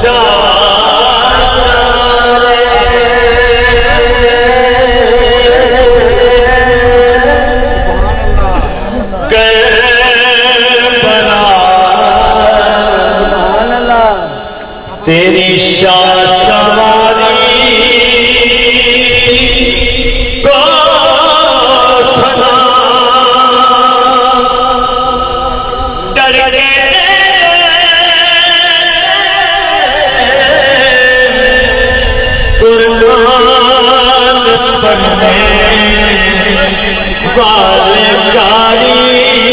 تیری شاہ سواری کو سنا چڑھ کے قربان بننے والے کاری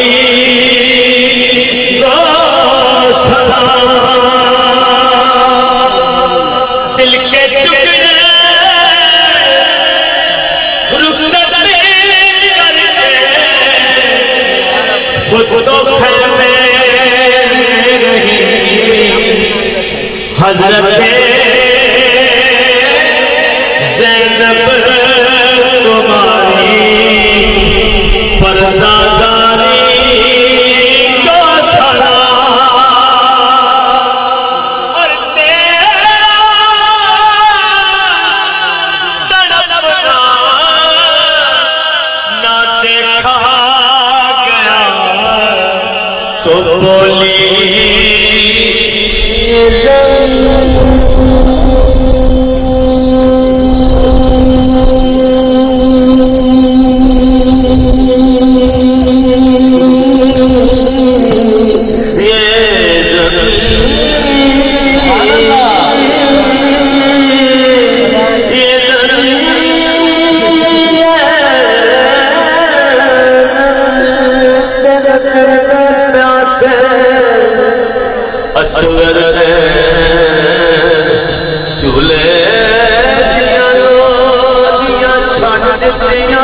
کو سنا حضرت زینب تمہاری پردہ داری کا سلام اور تیرا تڑپنا نہ دیکھا گیا تو بولی اصغر چولے دیا چھٹ دیا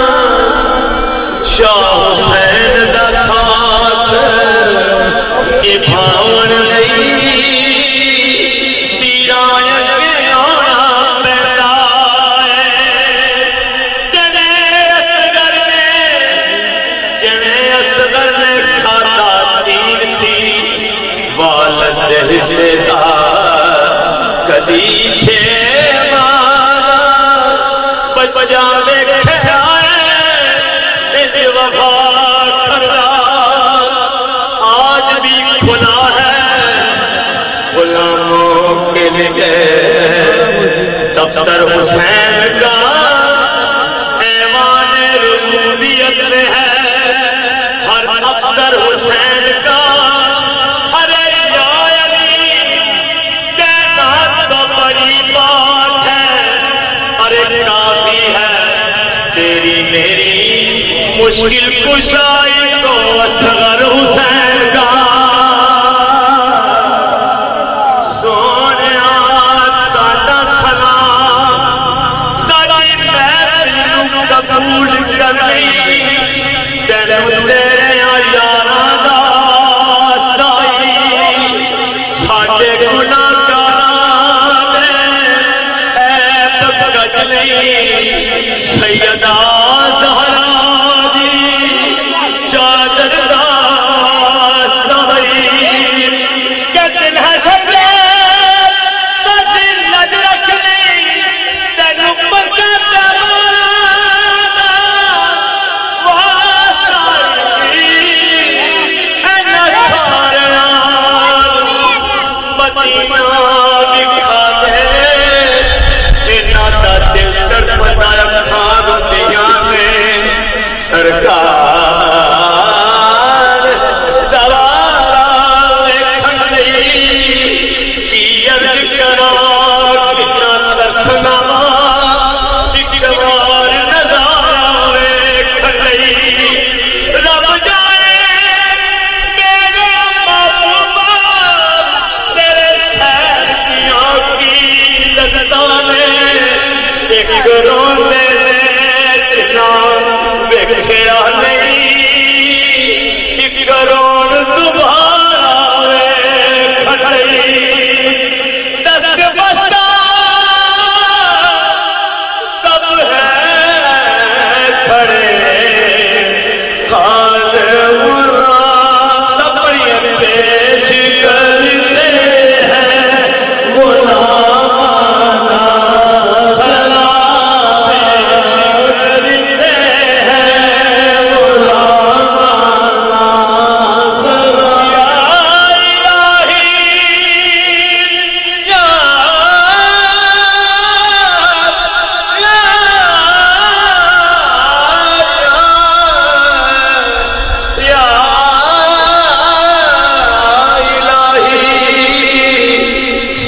شاہ حسین دا ساتھ نبھاون لئی تیران اگے آنا پیدا ہے جنے اصغر نے کھاتا تیر سی والد حصے دار کدی چھے مارا بچہ دیکھے آئے انج وفا کردہ آج بھی کھلا ہے غلاموں کے لیے دفتر حسین کا ایوان ربوبیت میں ہے ہر افسر حسین کا مشکل کشائی کو اصغر حسین کا سونیا سادہ سلام ساری محفل قبول کرنی تینوں تیرے یاراں دا سائی ساڈے گناہگاراں دے عیب کج نہیں سیدہ زہرا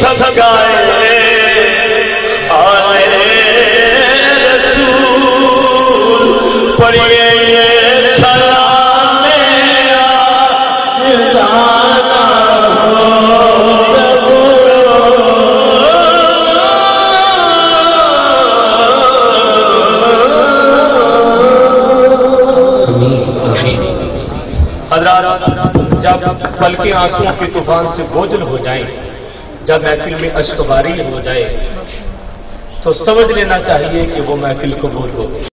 سب گائے آلے رسول پڑھیے یہ سلام دانا حضرات، جب پلکیں آنسوؤں کے طوفان سے بوجھل ہو جائیں، جب محفل میں اشک باری ہو جائے تو سمجھ لینا چاہیے کہ وہ محفل قبول ہو گئی۔